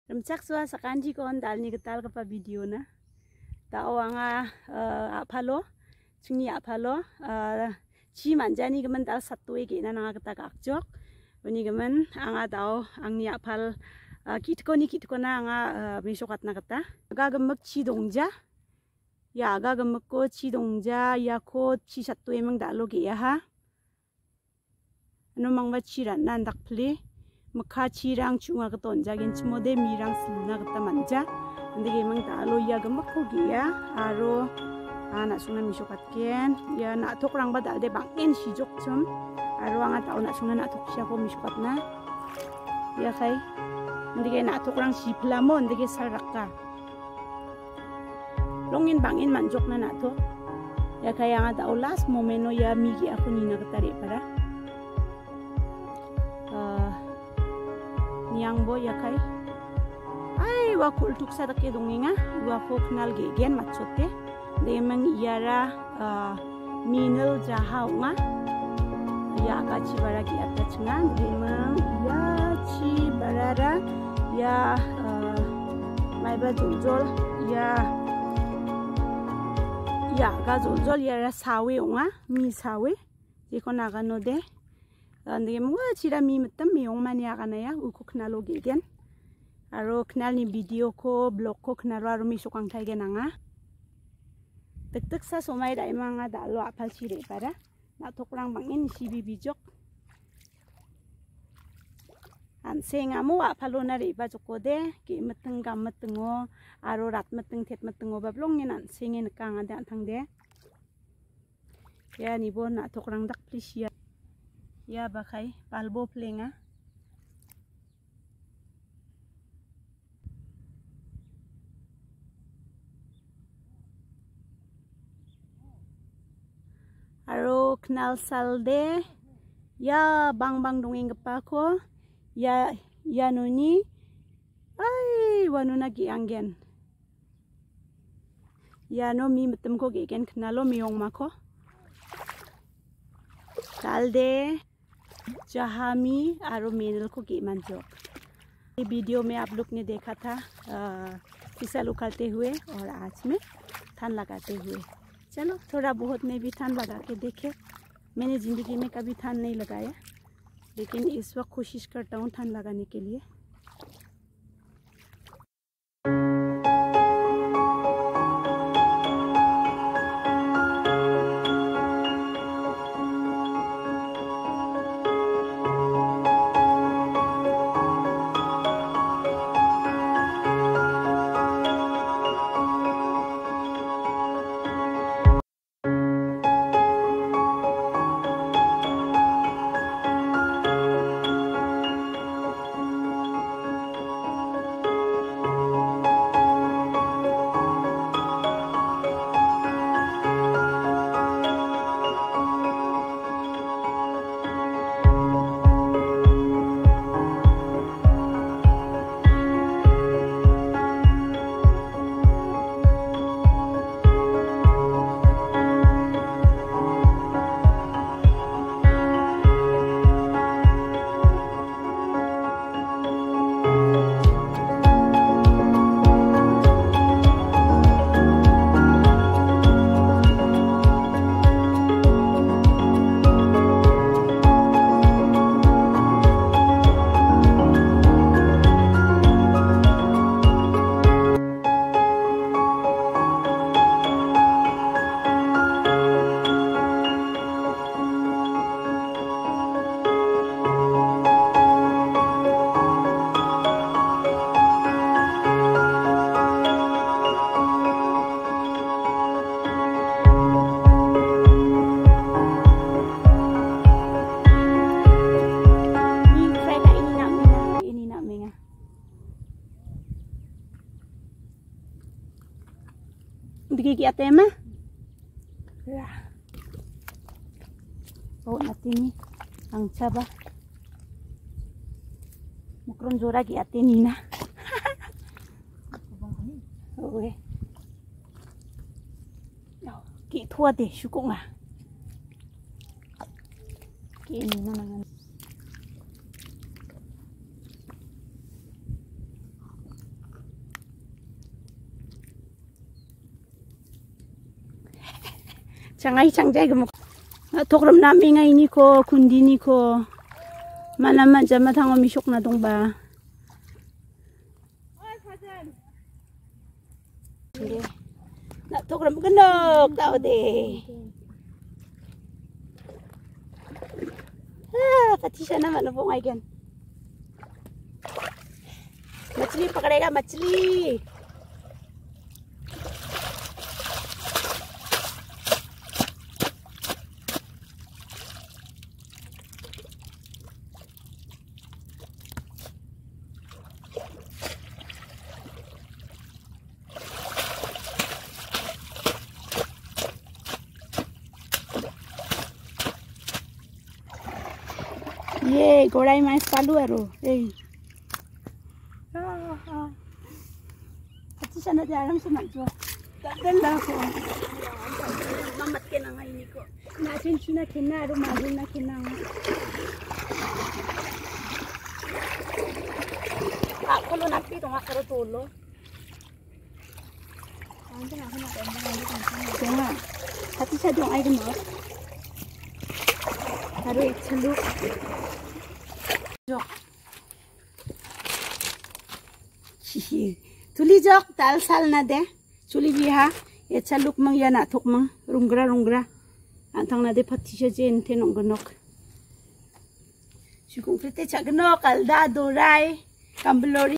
Remcak suah sakanji kon dalni getal kapa video na. Tao anga apalo, cungi apalo, ci manjani gemen dal satu ege na nanga kata kakjok. Bani gemen anga tao angni apal kitko na anga misokat na kata. Aga gemek ci dongja, ya aga gemek ko ci dongja ya ko ci satu emang dalo ge ya ha. Ano mangba ci ran nan dak pli. Mekha cirang cunga keton jagin cimode mirang seluna kata manja nanti emang talo ya gemek ko ya aro anak suna misok katken ya nak tok rang badal de bangin sijok cum aro anga tau nak suna nak tok siapa misok katna ya kai nanti nak tok rang si pelamo nanti saraka longin bangin manjok na nak tok ya kai anga tau last momeno ya migi aku nina ketari pada yang bo ya kai ai wa kultuk sa take donginga wa ko knal gegen matsote de mang iara minel jahaunga ya ka ci baragi atacnga de mang ya ci barara ya maiba jol ya ga jol ya ra sawe unga mi sawe je ko naga no de ande mo cira mi metem mi ong mani agana ya uku knalo gegen aro knal ni video ko blog ko knalo aro mi sokang thai gen anga tek sa somai dai manga dalo apal cire para na tokrang bangin sibi bijok an senga mo apalo na re ba joko de ki meteng gam metengo aro rat meteng thet metengo ba blong an sengen kang ade antang de ya ni bo na tokrang dak plisia ya bakai palbo plenga aro knal salde ya bang dongeng gepa ko ya nuni ai wanuna gi anggen ya no mi metem ko gegen knalo miong mako salde जहामी आरो मेनल को गे मंजो ये वीडियो में आप लोग ने देखा था फिसल उखाड़ते हुए और आज में थान लगाते हुए चलो थोड़ा बहुत मैं भी थान लगा के देखे मैंने ज़िंदगी में कभी थान नहीं लगाया लेकिन इस वक्त कोशिश करता हूँ थान लगाने के लिए Gigi atema ya oh natini ang chaba mukron jora gi ateni na oke ki thua de shukunga ki ni na nangan Cangai cangjai gemuk. Tokram na mengai ni ko kundi ni ko. Mana manja matang omisok na dong ba. Na tokram genok tao deh. Patisha naman na pong aigan. Machli पकड़ेगा मछली. ये गोड़ाई माइस पालू है अच्छी sana di alam sa magjo ganda ko mamat ke na ngayon ko nasin sina kinaro magin na kinang ako lo napito nga karo tolo ande na ako na kaya hati sa dong ay mo karo ichlu jok Tuli jok tal sal na de chuli biha ye chaluk mang ya na thok mang rungra antang na de phatisha jen the nong gonok chukung fete chagnok alda dorai kamblori